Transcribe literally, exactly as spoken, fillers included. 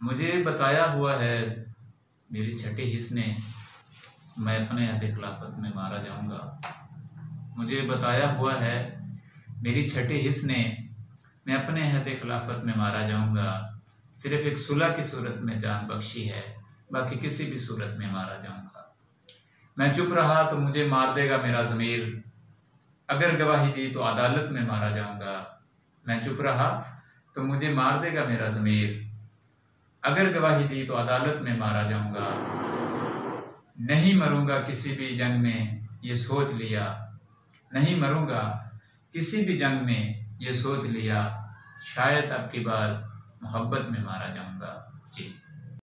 मुझे बताया हुआ है मेरी छठी हिस्स ने, मैं अपने अहद खिलाफत में मारा जाऊंगा। मुझे बताया हुआ है मेरी छठी हिस्स ने, मैं अपने अहद खिलाफत में मारा जाऊंगा। सिर्फ एक सुलह की सूरत में जान बख्शी है, बाकी किसी भी सूरत में मारा जाऊंगा। मैं चुप रहा तो मुझे मार देगा मेरा ज़मीर, अगर गवाही दी तो अदालत में मारा जाऊंगा। मैं चुप रहा तो मुझे मार देगा मेरा ज़मीर, अगर गवाही दी तो अदालत में मारा जाऊंगा। नहीं मरूंगा किसी भी जंग में ये सोच लिया, नहीं मरूंगा किसी भी जंग में ये सोच लिया। शायद अब की बार मोहब्बत में मारा जाऊंगा।